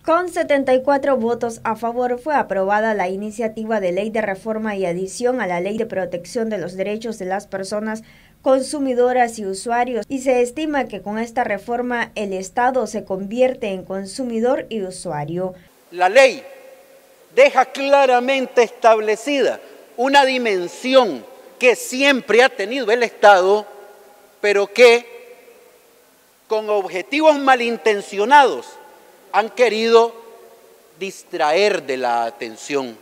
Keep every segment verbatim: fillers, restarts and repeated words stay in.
Con setenta y cuatro votos a favor fue aprobada la iniciativa de ley de reforma y adición a la Ley de Protección de los Derechos de las Personas Consumidoras y Usuarios, y se estima que con esta reforma el Estado se convierte en consumidor y usuario. La ley deja claramente establecida una dimensión que siempre ha tenido el Estado, pero que con objetivos malintencionados han querido distraer de la atención.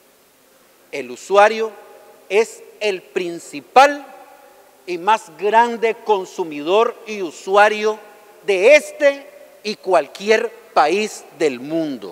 El usuario es el principal y más grande consumidor y usuario de este y cualquier país del mundo.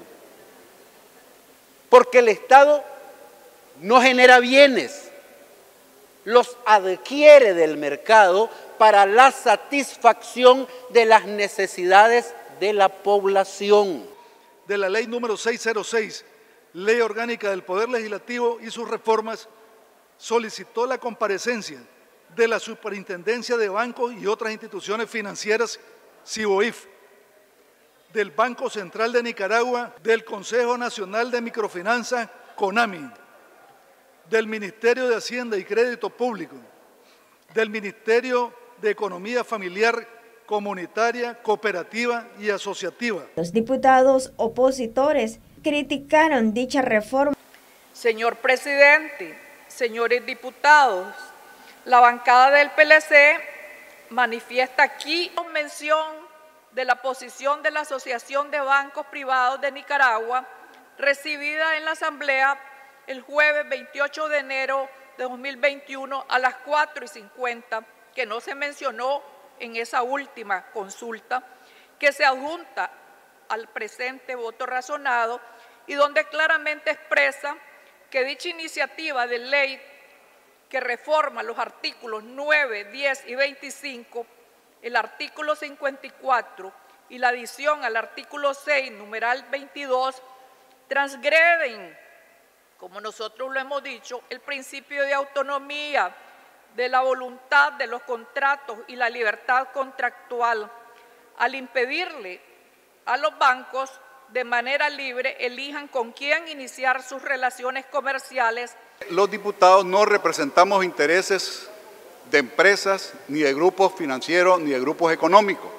Porque el Estado no genera bienes, los adquiere del mercado para la satisfacción de las necesidades de la población. De la ley número seiscientos seis, Ley Orgánica del Poder Legislativo y sus reformas, solicitó la comparecencia de la Superintendencia de Bancos y otras instituciones financieras, SIBOIF, del Banco Central de Nicaragua, del Consejo Nacional de Microfinanzas, CONAMI, del Ministerio de Hacienda y Crédito Público, del Ministerio de Economía Familiar, Comunitaria, Cooperativa y Asociativa. Los diputados opositores criticaron dicha reforma. Señor presidente, señores diputados, la bancada del P L C manifiesta aquí mención de la posición de la Asociación de Bancos Privados de Nicaragua, recibida en la Asamblea el jueves veintiocho de enero de dos mil veintiuno a las cuatro y cincuenta, que no se mencionó en esa última consulta, que se adjunta al presente voto razonado y donde claramente expresa que dicha iniciativa de ley que reforma los artículos nueve, diez y veinticinco, el artículo cincuenta y cuatro y la adición al artículo seis, numeral veintidós, transgreden, como nosotros lo hemos dicho, el principio de autonomía, de la voluntad de los contratos y la libertad contractual, al impedirle a los bancos de manera libre elijan con quién iniciar sus relaciones comerciales. Los diputados no representamos intereses de empresas, ni de grupos financieros, ni de grupos económicos.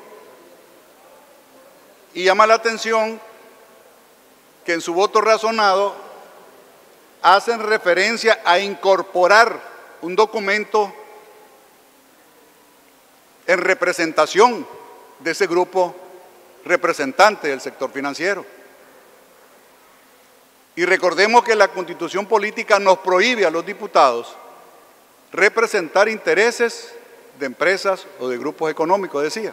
Y llama la atención que en su voto razonado hacen referencia a incorporar un documento en representación de ese grupo representante del sector financiero. Y recordemos que la Constitución Política nos prohíbe a los diputados representar intereses de empresas o de grupos económicos, decía.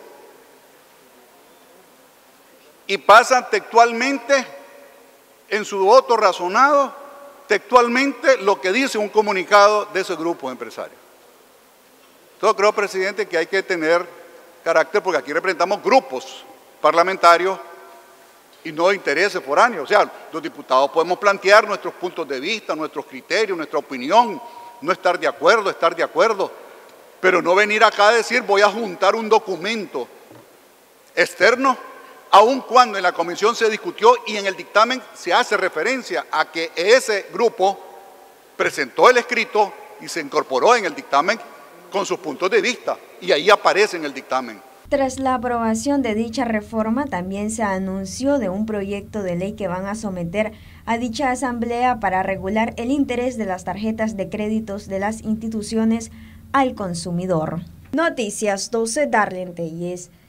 Y pasa textualmente en su voto razonado, textualmente lo que dice un comunicado de ese grupo de empresarios. Yo creo, presidente, que hay que tener carácter porque aquí representamos grupos parlamentarios y no intereses foráneos. O sea, los diputados podemos plantear nuestros puntos de vista, nuestros criterios, nuestra opinión, no estar de acuerdo, estar de acuerdo, pero no venir acá a decir voy a juntar un documento externo, aun cuando en la comisión se discutió y en el dictamen se hace referencia a que ese grupo presentó el escrito y se incorporó en el dictamen con sus puntos de vista, y ahí aparece en el dictamen. Tras la aprobación de dicha reforma, también se anunció de un proyecto de ley que van a someter a dicha asamblea para regular el interés de las tarjetas de créditos de las instituciones al consumidor. Noticias doce, Darlene Telles.